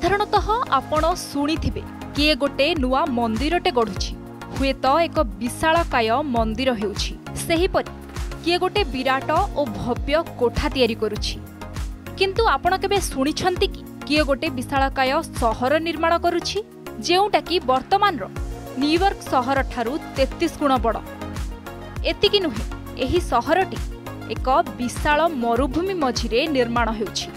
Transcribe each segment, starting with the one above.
साधारणतः आपण शुणिथिबे किए गोटे नुआ मंदिरटे गढ़ुछि हुए तो एक विशालकाय मंदिर हेउछि सेहिपरि किए गोटे विराट और भव्य कोठा तैयारी करुछि किंतु आपण केबे शुणिछंती कि किए गोटे विशालकाय सहर निर्माण करुछि जेउटा कि वर्तमान रो न्यूयॉर्क सहर ठारू 33 गुण बड़। एतिकी नुहे एही सहरटी एक विशाल मरुभूमि मझिरे निर्माण हेउछि।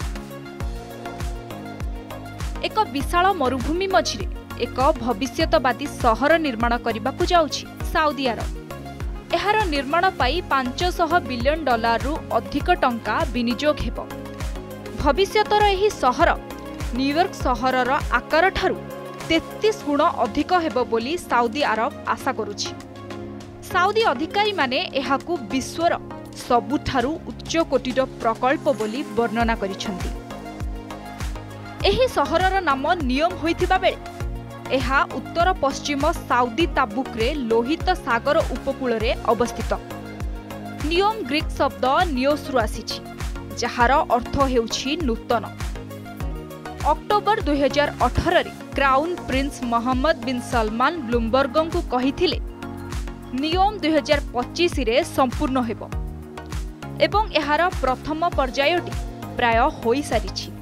एक विशाल मरुभूमि मझिरे एक भविष्यतवादी सहर निर्माण करने जाउछि साउदी अरब। एहार निर्माण पाई $500 बिलियन रु अधिक टंका विनियोग हेब। भविष्यतर एही सहर न्यूयॉर्क सहरर आकार ठारू 33 गुण अधिक हेब बोली साउदी अरब आशा करुछि। साउदी अधिकारी माने एहाकू विश्वर सबुठारू उच्च कोटीर प्रकल्प बोली वर्णना करिसेंती। एही सहरर नाम नियोम होइथिबा बेले एहा उत्तर पश्चिम साउदी ताबुकरे लोहित सागर उपकूल रे अवस्थित। नियोम ग्रीक शब्द नियोसरु आसीछि जहार अर्थ हेउछि नूतन। अक्टोबर 2018 रे crown prince Mohammed bin Salman Bloomberg को कहिथिले नियोम 2025 रे संपूर्ण हेबो एवं एहार प्रथम पर्यायटी प्राय होई सारिछि।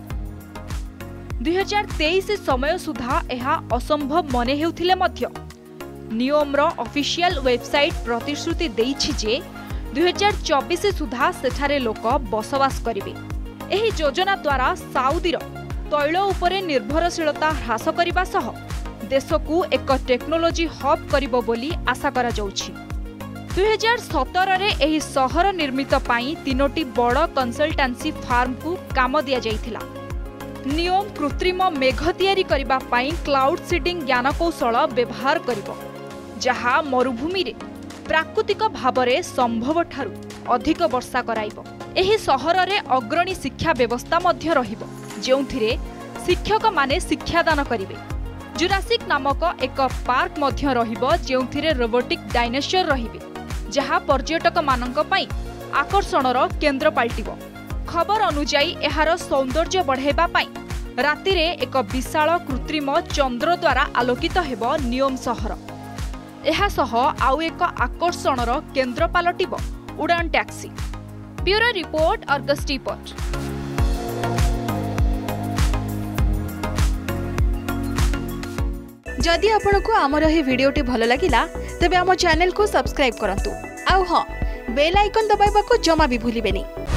2023 समय सुधा एहा असंभव मने हेउथिले मध्य नियोमर ऑफिशियल वेबसाइट प्रतिश्रुति देइछि जे 2024 सुधा सेठारे लोक बसवास करिवे। एही योजना द्वारा साउदीर तैल उपरे निर्भरशीलता ह्रास करिबा सह देशकू एक टेक्नोलोजी हब करिबो बोली आशा करा जाउछि। 2017 रे एही सहर निर्मित पाई 3टी बड़ कंसल्टेंसी फार्म को काम दिया जाइथिला। नियोम कृत्रिम मेघ तैयारी करिबा पाई क्लाउड सीडिंग ज्ञानकौशल व्यवहार करिबो जहा मरुभूमि रे प्राकृतिक भावरे संभव ठारू अधिक वर्षा कराइबो। एही सहर रे अग्रणी शिक्षा व्यवस्था मध्य रहिबो जेउथिरे शिक्षक माने शिक्षादान करिवे। जुरासिक नामक एक पार्क मध्य रहिबो जेउथिरे रोबोटिक डायनासोर रहिबे जहा पर्यटक मानक पई आकर्षणर केंद्र पाल्टिबो। खबर अनुसार एहार सौंदर्य बढ़ाइबा पाई राति रे एक विशाल कृत्रिम चंद्र द्वारा आलोकित हेबो नियोम सहर। एहा सह आउ एक आकर्षणर केंद्र पालटिबो उड़ान taxi. Bureau report Argus report. जदि आपंक आमर यह भिडियोटी भल लगिला तेबे आम चैनल को सब्सक्राइब करंतु आउ हाँ बेल आइकन दबाइबा को जमा भी भूलिबेनी।